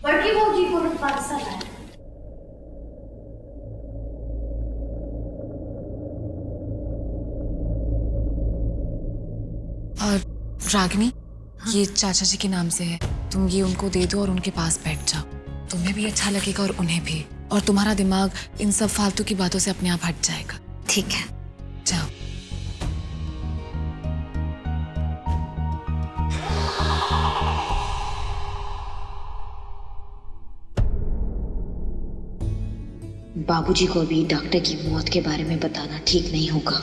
बड़की भौजी को पार्सल आया। और रागिनी, ये चाचा जी के नाम से है, तुम ये उनको दे दो और उनके पास बैठ जाओ। तुम्हें भी अच्छा लगेगा और उन्हें भी, और तुम्हारा दिमाग इन सब फालतू की बातों से अपने आप हट जाएगा। ठीक है, जाओ। बाबूजी को अभी डॉक्टर की मौत के बारे में बताना ठीक नहीं होगा।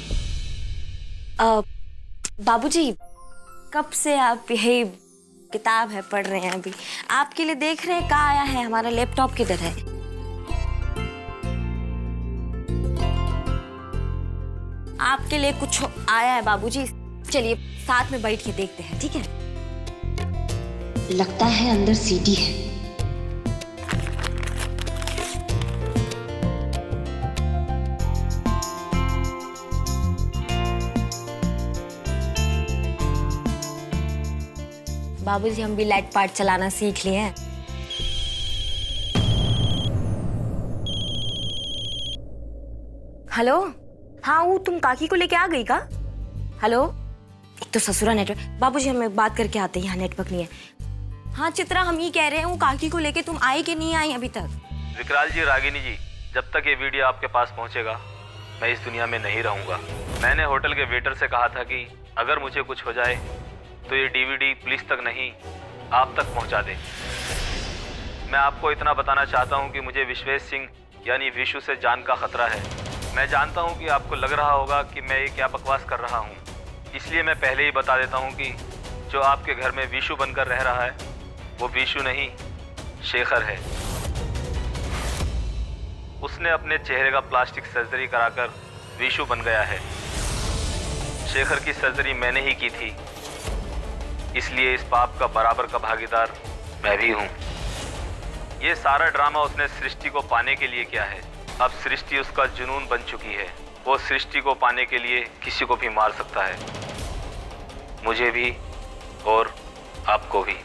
बाबूजी, कब से आप यही किताब है पढ़ रहे हैं? अभी आपके लिए देख रहे हैं कहाँ आया है, हमारा लैपटॉप किधर है? आपके लिए कुछ आया है बाबूजी, चलिए साथ में बैठ के देखते हैं, ठीक है? लगता है अंदर सीडी है। बाबूजी, हम भी लाइट पार्ट चलाना सीख लिए हैं। हेलो, हाँ वो तुम काकी को लेके आ गई का? हेलो, एक तो ससुरा नेटवर्क। बाबूजी, हम बात करके आते हैं, यहाँ नेटवर्क नहीं है। हाँ चित्रा, हम ये कह रहे हैं वो काकी को लेके तुम आई कि नहीं आई अभी तक? विकराल जी, रागिनी जी, जब तक ये वीडियो आपके पास पहुंचेगा मैं इस दुनिया में नहीं रहूंगा। मैंने होटल के वेटर से कहा था कि अगर मुझे कुछ हो जाए तो ये डीवीडी पुलिस तक नहीं आप तक पहुंचा दे। मैं आपको इतना बताना चाहता हूं कि मुझे विश्वेश सिंह यानी विशु से जान का खतरा है। मैं जानता हूं कि आपको लग रहा होगा कि मैं ये क्या बकवास कर रहा हूं, इसलिए मैं पहले ही बता देता हूं कि जो आपके घर में विशु बनकर रह रहा है वो विशु नहीं, शेखर है। उसने अपने चेहरे का प्लास्टिक सर्जरी कराकर विशु बन गया है। शेखर की सर्जरी मैंने ही की थी, इसलिए इस पाप का बराबर का भागीदार मैं भी हूँ। ये सारा ड्रामा उसने सृष्टि को पाने के लिए किया है। अब सृष्टि उसका जुनून बन चुकी है। वो सृष्टि को पाने के लिए किसी को भी मार सकता है, मुझे भी और आपको भी।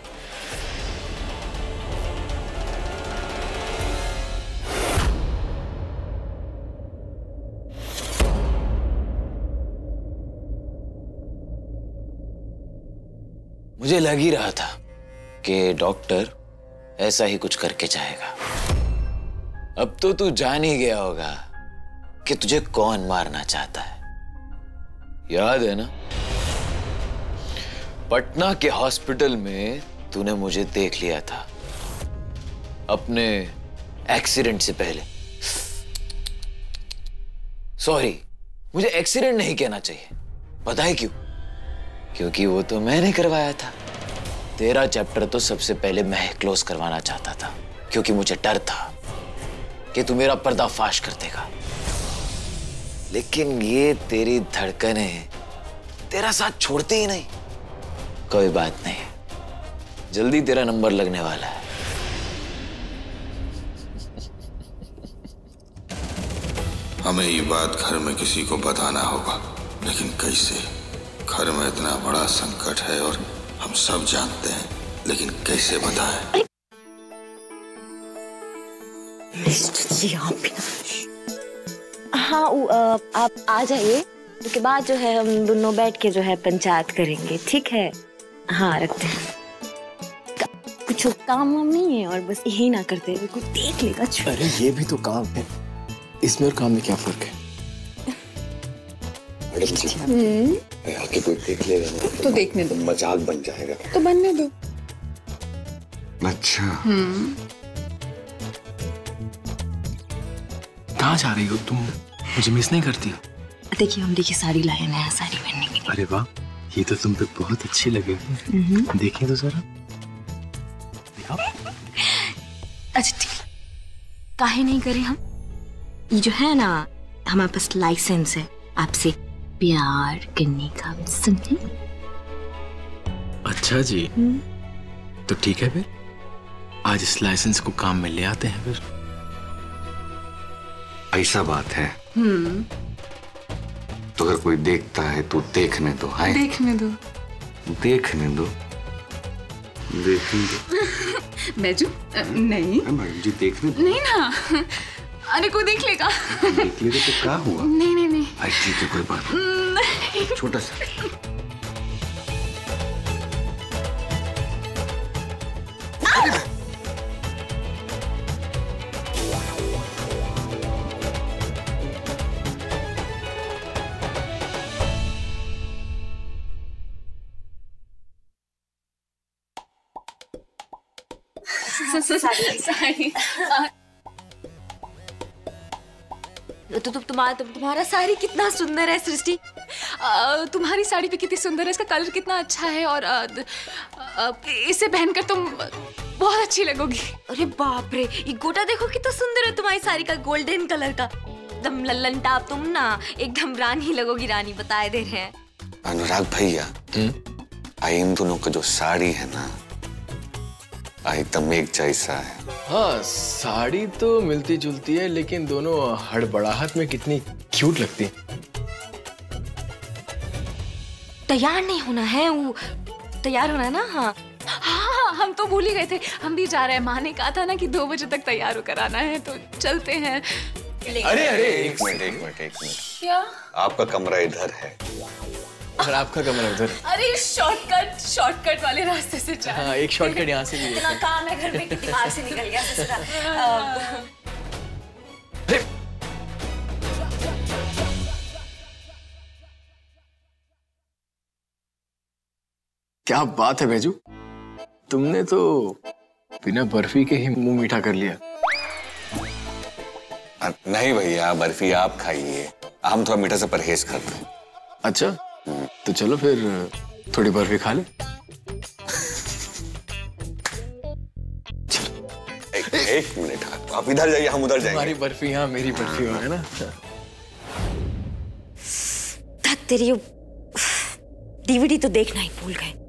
मुझे लग ही रहा था कि डॉक्टर ऐसा ही कुछ करके जाएगा। अब तो तू जान ही गया होगा कि तुझे कौन मारना चाहता है। याद है ना, पटना के हॉस्पिटल में तूने मुझे देख लिया था अपने एक्सीडेंट से पहले। सॉरी, मुझे एक्सीडेंट नहीं कहना चाहिए, पता है क्यों? क्योंकि वो तो मैंने करवाया था। तेरा चैप्टर तो सबसे पहले मैं क्लोज करवाना चाहता था, क्योंकि मुझे डर था कि तू मेरा पर्दाफाश कर देगा। लेकिन ये तेरी धड़कनें तेरा साथ छोड़ती ही नहीं। कोई बात नहीं, जल्दी तेरा नंबर लगने वाला है। हमें ये बात घर में किसी को बताना होगा, लेकिन कैसे? घर में इतना बड़ा संकट है और हम सब जानते हैं, लेकिन कैसे बताएं? हाँ, आप आ जाइए, उसके बाद जो है हम दोनों बैठ के जो है पंचायत करेंगे, ठीक है? हाँ, रखते हैं। कुछ काम वाम नहीं है और बस यही ना करते हुए कोई देख लेगा। अरे ये भी तो काम है, इसमें और काम में क्या फर्क है? आके कोई देख लेगा ना तो देखने दो, मजाक बन जाएगा। तो बनने दो। अच्छा, कहाँ जा रही हो तुम? मुझे मिस नहीं करती? देखिए, हम साड़ी लाए, नया साड़ी पहनने के लिए। अरे वाह, ये तो तुम पे बहुत अच्छी लगेगी। देखें तो जरा। अच्छा ठीक, काहे नहीं करें हम? ये जो है ना, हमारे पास लाइसेंस है आपसे प्यार करने का, समझे? अच्छा जी, तो ठीक है, फिर आज इस लाइसेंस को काम में ले आते हैं। फिर ऐसा बात है तो अगर कोई देखता है तो देखने दो। है, देखने दो। देखने दो। देखेंगे। बैजू नहीं मैडम जी देखने दो। नहीं ना, अरे कोई देख लेगा। देख लेगा तो क्या हुआ? नहीं नहीं नहीं। ठीक है कोई बात नहीं। छोटा सा। साड़ी तो तुम्हारा साड़ी कितना सुंदर है सृष्टि। तुम्हारी साड़ी पे कितनी सुंदर है, इसका कलर कितना अच्छा है और इसे पहनकर तुम बहुत अच्छी लगोगी। अरे बाप रे, ये गोटा देखो कितना सुंदर है तुम्हारी साड़ी का, गोल्डन कलर का, एकदम लल्लन टाप। तुम ना एकदम रानी लगोगी, रानी बताए दे रहे हैं। अनुराग भैया, इन दोनों का जो साड़ी है ना एकदम एक जैसा है। हाँ, साड़ी तो मिलती जुलती है लेकिन दोनों हड़बड़ाहट में कितनी क्यूट लगती है। तैयार नहीं होना है, वो तैयार होना है ना। हाँ हाँ, हम तो भूल ही गए थे, हम भी जा रहे हैं। माँ ने कहा था ना कि 2 बजे तक तैयार होकर आना है, तो चलते हैं। अरे एक मिनट। क्या? आपका कमरा इधर है और आपका कमरा उधर। अरे शॉर्टकट वाले रास्ते से जा। हाँ, एक शॉर्टकट यहाँ से भी है। इतना काम है घर में कि दिमाग से निकल गया ससुरा। क्या बात है बैजू, तुमने तो बिना बर्फी के ही मुंह मीठा कर लिया। नहीं भैया, बर्फी आप खाइए, हम थोड़ा मीठा से परहेज करते हैं। अच्छा, तो चलो फिर थोड़ी बर्फी खा ले। एक मिनट, आप इधर जाइए, हम उधर जाएंगे। हमारी बर्फी यहाँ, मेरी बर्फी वहाँ, है ना। तेरी डीवीडी तो देखना ही भूल गए।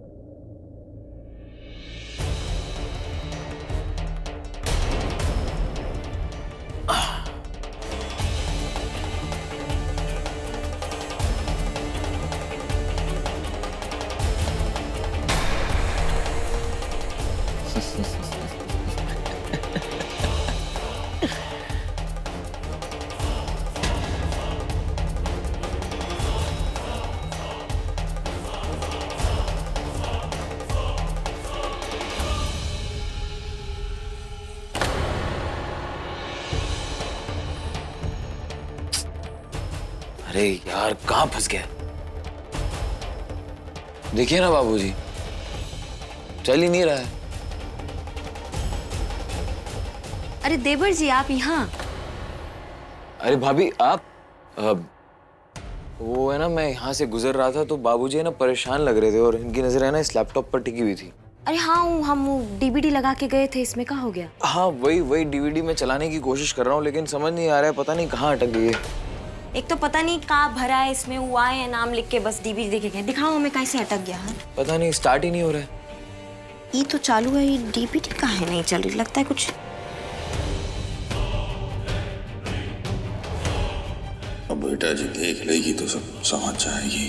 अरे यार, कहाँ फंस गया? देखिए ना बाबूजी, चल ही नहीं रहा है। अरे देवर जी, आप यहाँ? अरे भाभी, आप वो है ना, मैं यहाँ से गुजर रहा था तो बाबूजी है ना परेशान लग रहे थे और इनकी नजर है ना इस लैपटॉप पर टिकी हुई थी। अरे हाँ, हम डीवीडी लगा के गए थे, इसमें क्या हो गया? हाँ, वही डीवीडी में चलाने की कोशिश कर रहा हूँ लेकिन समझ नहीं आ रहा है, पता नहीं कहाँ अटक गई है। एक तो पता नहीं कहाँ भरा है इसमें, वो आए हैं नाम लिख के बस डीवीडी देखे गए। दिखाओ हमें कैसे अटक गया है। पता नहीं, स्टार्ट ही नहीं हो रहा है। ये तो चालू है, ये डीवीडी कहाँ नहीं चल रही, लगता है कुछ। अब बेटा जी देख लेगी तो सब समझ जाएगी।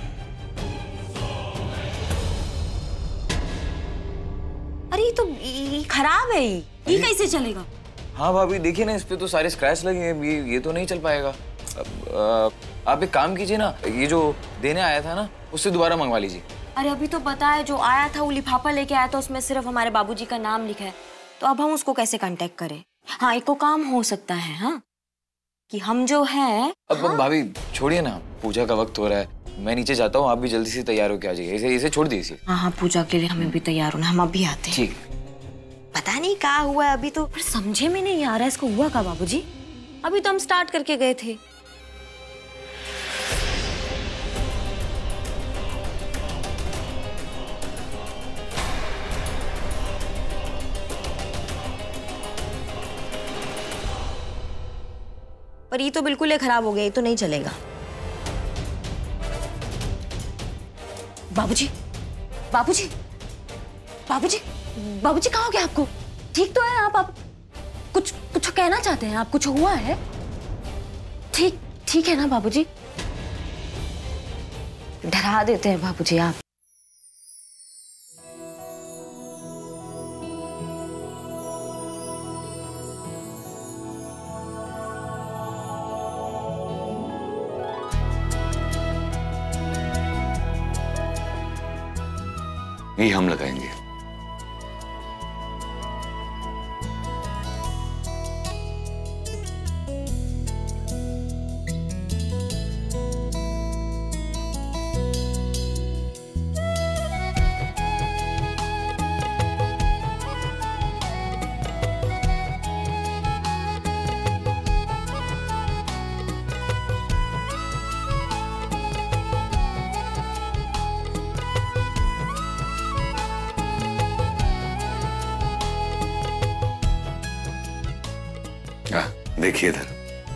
अरे ये खराब है, ये कैसे चलेगा? हाँ भाभी, देखिए ना, इस पे तो सारे स्क्रैच लगे हैं, ये तो नहीं चल पाएगा। आप एक काम कीजिए ना, ये जो देने आया था ना उससे दोबारा मंगवा लीजिए। अरे अभी तो पता है, जो आया था वो लिफाफा लेके आया था, उसमें सिर्फ हमारे बाबूजी का नाम लिखा है, तो अब हम उसको कैसे कांटेक्ट करें? हाँ, एक को काम हो सकता है, हाँ, कि हम जो है। अब हाँ? भाभी छोड़िए ना, पूजा का वक्त हो रहा है, मैं नीचे जाता हूँ, आप भी जल्दी से तैयार होके आ जाइए। इसे छोड़ दीजिए। हाँ, पूजा के लिए हमें भी तैयार होना, हम अभी आते हैं। ठीक है। पता नहीं क्या हुआ है अभी तो, पर समझे में नहीं आ रहा है इसको हुआ क्या बाबूजी। अभी तो हम स्टार्ट करके गए थे। पर ये तो बिल्कुल ही खराब हो गया, ये तो नहीं चलेगा। बाबूजी, बाबूजी, बाबूजी, बाबूजी, कहाँ हो गया आपको? ठीक तो है आप कुछ कहना चाहते हैं? आप कुछ हुआ है? ठीक है ना बाबूजी? डरा देते हैं बाबूजी आप। यही हम लगाएंगे। देखिए इधर,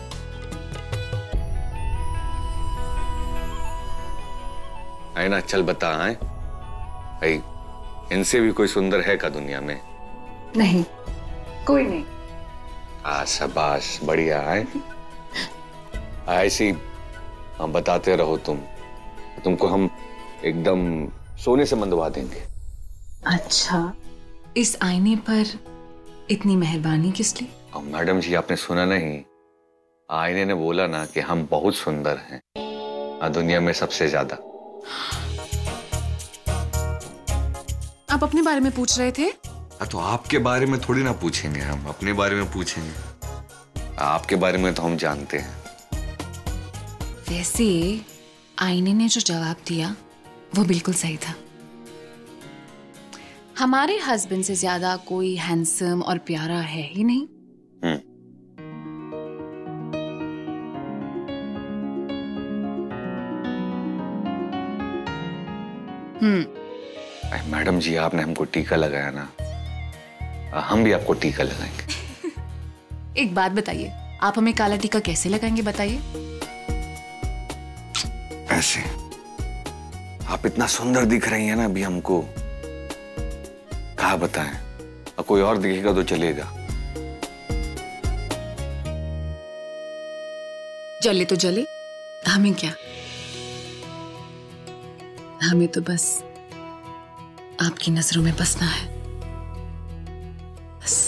आईना चल बता आए भाई, इनसे भी कोई सुंदर है का दुनिया में? नहीं, कोई नहीं। शाबाश, बढ़िया है। ऐसी हम बताते रहो तुमको हम एकदम सोने से मंदवा देंगे। अच्छा, इस आईने पर इतनी मेहरबानी किस लिए? मैडम जी, आपने सुना नहीं? आईने ने बोला ना कि हम बहुत सुंदर हैं, दुनिया में सबसे ज्यादा। आप अपने बारे में पूछ रहे थे? तो आपके बारे में थोड़ी ना पूछेंगे, हम अपने बारे में पूछेंगे। आपके बारे में तो हम जानते हैं। वैसे आईने ने जो जवाब दिया वो बिल्कुल सही था। हमारे हस्बैंड से ज्यादा कोई हैंडसम और प्यारा है ही नहीं। मैडम जी, आपने हमको टीका लगाया ना, हम भी आपको टीका लगाएंगे। एक बात बताइए, आप हमें काला टीका कैसे लगाएंगे बताइए? ऐसे आप इतना सुंदर दिख रही हैं ना अभी हमको, कहा बताएं। और कोई और दिखेगा तो चलेगा। जले तो जले, हमें क्या, हमें तो बस आपकी नजरों में बसना है, बस।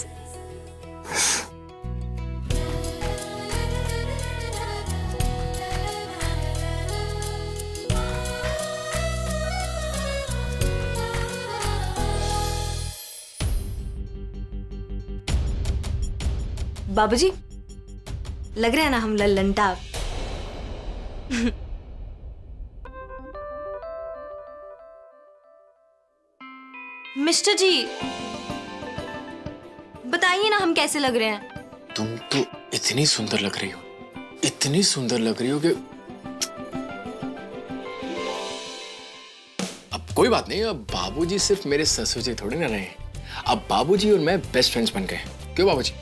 बाबूजी, लग रहा है ना हम लल्लनटा। मिस्टर जी, बताइए ना हम कैसे लग रहे हैं? तुम तो इतनी सुंदर लग रही हो, इतनी सुंदर लग रही हो कि अब कोई बात नहीं। अब बाबूजी सिर्फ मेरे ससुर जी थोड़े ना रहे, अब बाबूजी और मैं बेस्ट फ्रेंड्स बन गए। क्यों बाबूजी?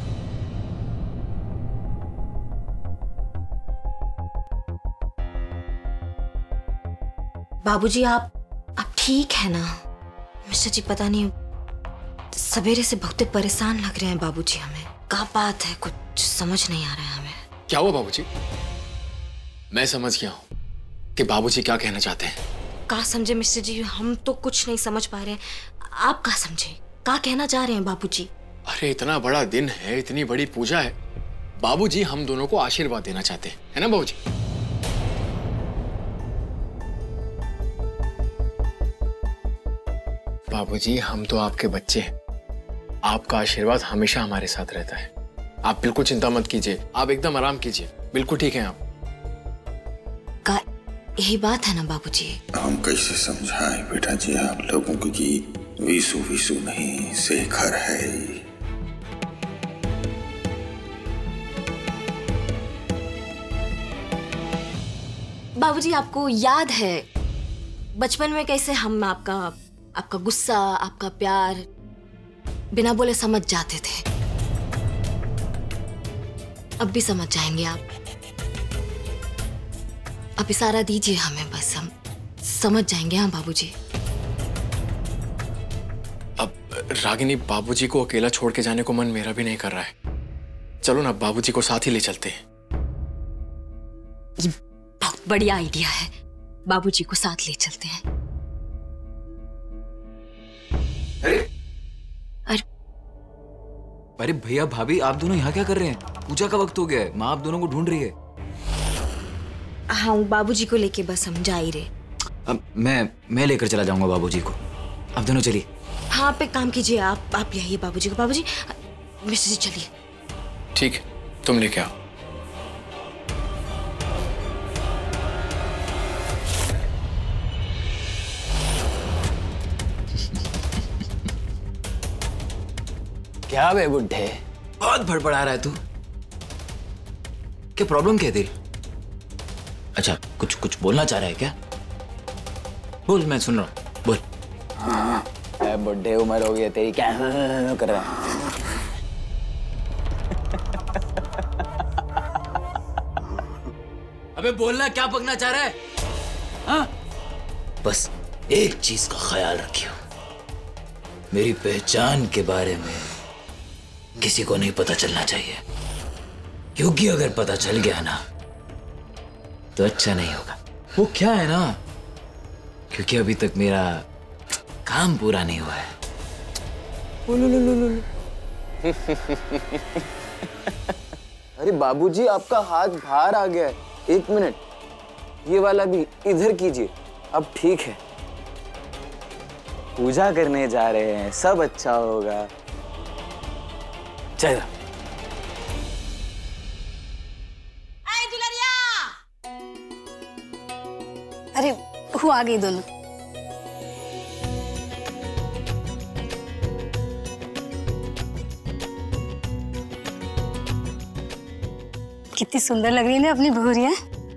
बाबूजी, आप ठीक है ना? मिस्टर जी, पता नहीं सवेरे से बहुत परेशान लग रहे हैं बाबूजी हमें। क्या बात है, कुछ समझ नहीं आ रहा है हमें। क्या हुआ बाबूजी? मैं समझ गया हूँ कि बाबूजी क्या कहना चाहते हैं। क्या समझे मिस्टर जी, हम तो कुछ नहीं समझ पा रहे हैं। आप क्या समझे, क्या कहना चाह रहे हैं बाबूजी? अरे इतना बड़ा दिन है, इतनी बड़ी पूजा है, बाबूजी हम दोनों को आशीर्वाद देना चाहते हैं, है ना बाबूजी? बाबूजी, हम तो आपके बच्चे हैं, आपका आशीर्वाद हमेशा हमारे साथ रहता है। आप बिल्कुल चिंता मत कीजिए, आप एकदम आराम कीजिए, बिल्कुल ठीक हैं आप। का यही बात है ना बाबूजी? हम कैसे समझाएं बेटा जी आप लोगों को कि विशु विशु नहीं शेखर है। बाबूजी, आपको याद है बचपन में कैसे हम आपका गुस्सा, आपका प्यार बिना बोले समझ जाते थे? अब भी समझ जाएंगे आप। अब इशारा दीजिए हमें, बस हम समझ जाएंगे। हाँ बाबूजी। अब रागिनी, बाबूजी को अकेला छोड़ के जाने को मन मेरा भी नहीं कर रहा है। चलो ना, बाबूजी को साथ ही ले चलते हैं। ये बहुत बढ़िया आइडिया है, बाबूजी को साथ ले चलते हैं। अरे भैया भाभी, आप दोनों यहाँ क्या कर रहे हैं? पूजा का वक्त हो गया है, माँ आप दोनों को ढूंढ रही है। हाँ, बाबूजी को लेके बस हम जा ही रहे। अब मैं लेकर चला जाऊंगा बाबूजी को। आप दोनों चलिए। हाँ, आप एक काम कीजिए, आप यही बाबूजी को। बाबूजी, मिश्र जी चलिए। ठीक है, तुम लेके आओ। क्या बे बुड्ढे, बहुत बड़बड़ा रहा है तू। क्या प्रॉब्लम क्या है तेरी? अच्छा, कुछ बोलना चाह रहा है क्या? बोल, मैं सुन रहा हूँ, बोल। बुड्ढे उम्र हो गई तेरी, क्या कर रहा है? अबे बोलना, क्या पकना चाह रहा है? हाँ? बस एक चीज का ख्याल रखियो, मेरी पहचान के बारे में किसी को नहीं पता चलना चाहिए, क्योंकि अगर पता चल गया ना तो अच्छा नहीं होगा। वो क्या है ना, क्योंकि अभी तक मेरा काम पूरा नहीं हुआ है। अरे बाबूजी, आपका हाथ बाहर आ गया है। 1 मिनट, ये वाला भी इधर कीजिए। अब ठीक है। पूजा करने जा रहे हैं, सब अच्छा होगा। चल। अरे वो आ गई दोनों। कितनी सुंदर लग रही है ना अपनी बहुरियां।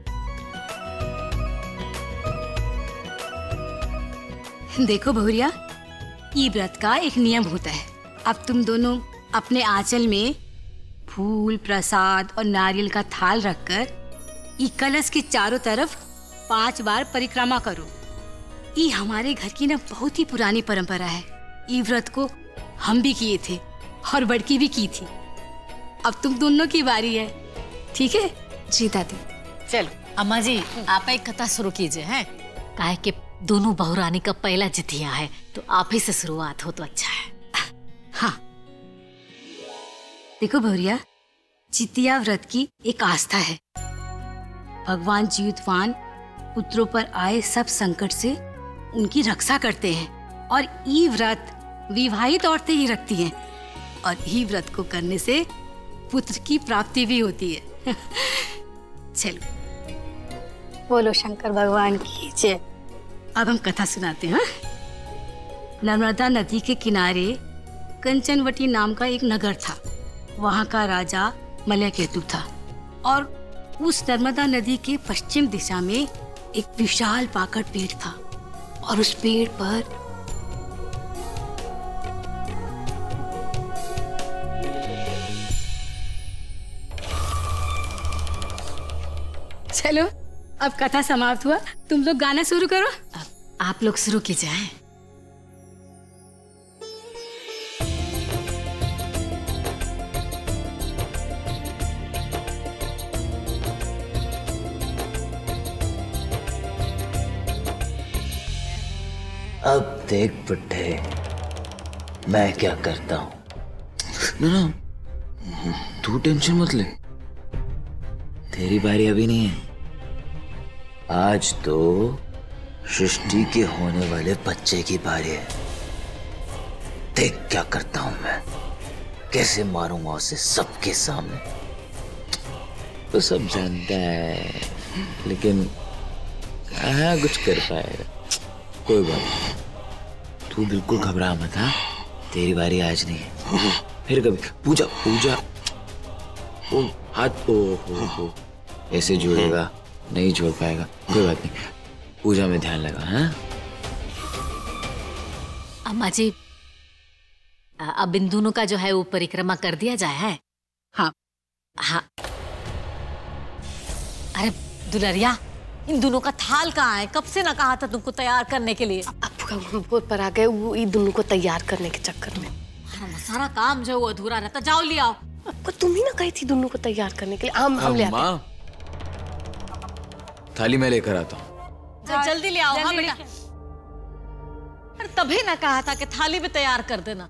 देखो बहुरिया, ये व्रत का एक नियम होता है। अब तुम दोनों अपने आंचल में फूल, प्रसाद और नारियल का थाल रखकर ये कलश के चारों तरफ 5 बार परिक्रमा करो। ये हमारे घर की ना बहुत ही पुरानी परंपरा है। ये व्रत को हम भी किए थे और बड़की भी की थी। अब तुम दोनों की बारी है, ठीक है? जी दादी। चलो अम्मा जी, आप एक कथा शुरू कीजिए। हैं काहे कि दोनों बहुरानी का पहला जितिया है, तो आप ही से शुरुआत हो तो अच्छा है। हाँ, देखो बहुरिया, जितिया व्रत की एक आस्था है। भगवान जीवतवान पुत्रों पर आए सब संकट से उनकी रक्षा करते हैं और ये व्रत विवाहित औरतें ही रखती हैं और ये व्रत को करने से पुत्र की प्राप्ति भी होती है। चलो, बोलो शंकर भगवान की जय। अब हम कथा सुनाते हैं। नर्मदा नदी के किनारे कंचनवटी नाम का एक नगर था। वहाँ का राजा मलयकेतु था और उस नर्मदा नदी के पश्चिम दिशा में एक विशाल पाकड़ पेड़ था और उस पेड़ पर चलो, अब कथा समाप्त हुआ। तुम लोग गाना शुरू करो। आप लोग शुरू कीजिए। अब देख बुड्ढे, मैं क्या करता हूं। ना, तू टेंशन मत ले, तेरी बारी अभी नहीं है। आज तो सृष्टि के होने वाले बच्चे की बारी है। देख क्या करता हूं मैं, कैसे मारूंगा उसे सबके सामने। तो सब जानता है, लेकिन कहाँ कुछ कर पाएगा। कोई बात नहीं, तू बिल्कुल घबरा मत। हाँ, तेरी बारी आज नहीं है, फिर कभी। पूजा पूजा, ओ हाथ, ओ ऐसे जोड़ेगा, नहीं जोड़ पाएगा। कोई बात नहीं, पूजा में ध्यान लगा। हाँ अम्मा जी, अब इन दोनों का जो है वो परिक्रमा कर दिया जाए है। हाँ हाँ। अरे दुलरिया, इन दोनों का थाल कहाँ है? कब से ना कहा था तुमको तैयार करने के लिए। बहुत पर आ गए वो इन दोनों को तैयार करने के चक्कर में। सारा काम जो वो अधूरा रहता। जाओ ले आओ। आपको तुम ही ना कही थी दोनों को तैयार करने के लिए। हम ले आते हैं। थाली मैं लेकर आता हूँ। जल्दी ले आओ। हाँ बेटा। अरे तभी ना कहा था कि थाली भी तैयार कर देना।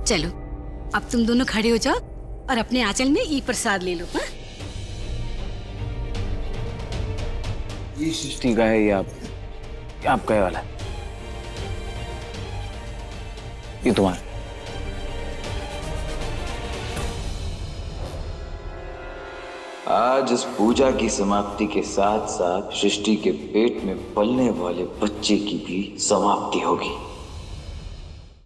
चलो अब तुम दोनों खड़े हो जाओ और अपने आंचल में ई प्रसाद ले लो। हाँ? ये सृष्टि का है या आपका ये वाला? ये तुम्हारा। आज इस पूजा की समाप्ति के साथ साथ सृष्टि के पेट में पलने वाले बच्चे की भी समाप्ति होगी।